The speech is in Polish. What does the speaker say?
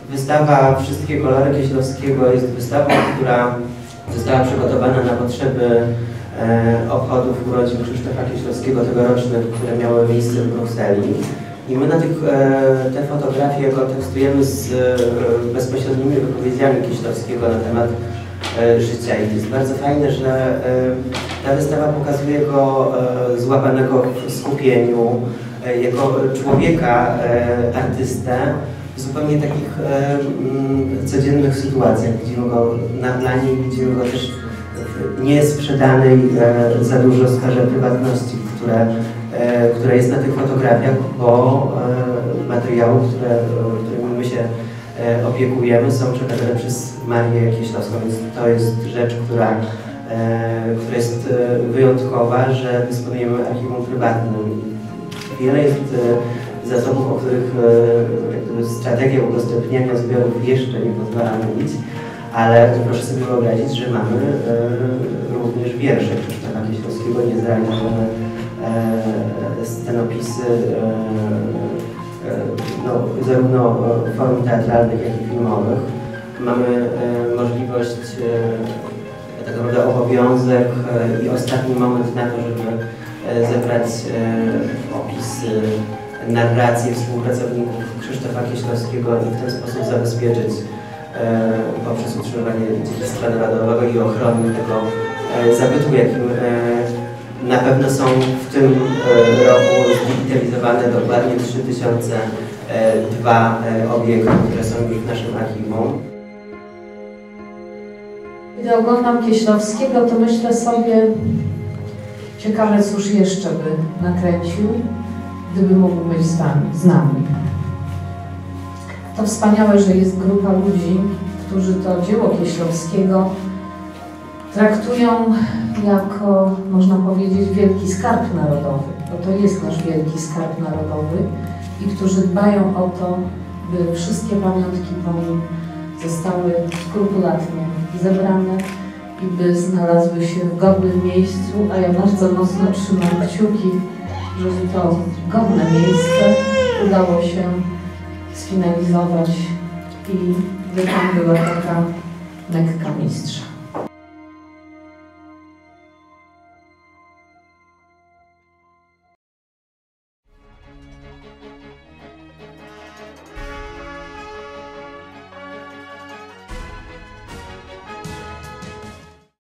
Wystawa Wszystkie kolory Kieślowskiego jest wystawą, która została przygotowana na potrzeby obchodów urodzin Krzysztofa Kieślowskiego tegorocznych, które miały miejsce w Brukseli. I my te fotografie kontekstujemy z bezpośrednimi wypowiedziami Kieślowskiego na temat życia. I to jest bardzo fajne, że ta wystawa pokazuje go złapanego w skupieniu, jako człowieka, artystę, w zupełnie takich codziennych sytuacjach. Widzimy go na planie i widzimy go też w niesprzedanej za dużo sferze prywatności, która jest na tych fotografiach, bo materiały, którymi my się opiekujemy, są przekazane przez Marię Kieślowską, więc to jest rzecz, która jest wyjątkowa, że dysponujemy archiwum prywatnym. Wiele jest zasobów, o których strategia udostępniania zbiorów jeszcze nie pozwala mówić, ale proszę sobie wyobrazić, że mamy również wiersze Krzysztofa Kieślowskiego, niezrealizowane scenopisy, zarówno form teatralnych, jak i filmowych. Mamy możliwość, tak naprawdę obowiązek i ostatni moment na to, żeby zebrać opisy, narracje współpracowników Krzysztofa Kieślowskiego i w ten sposób zabezpieczyć poprzez utrzymywanie dziedzictwa narodowego i ochronę tego zabytku, jakim na pewno są w tym roku zdigitalizowane dokładnie 3002 obiekty, które są już w naszym archiwum. Gdy oglądam Kieślowskiego, to myślę sobie, ciekawe, cóż jeszcze by nakręcił, gdyby mógł być z nami. To wspaniałe, że jest grupa ludzi, którzy to dzieło Kieślowskiego traktują jako, można powiedzieć, wielki skarb narodowy, bo to jest nasz wielki skarb narodowy i którzy dbają o to, by wszystkie pamiątki po nim zostały skrupulatnie zebrane i by znalazły się w godnym miejscu, a ja bardzo mocno trzymam kciuki, żeby to godne miejsce udało się sfinalizować i by tam była taka lekka mistrza.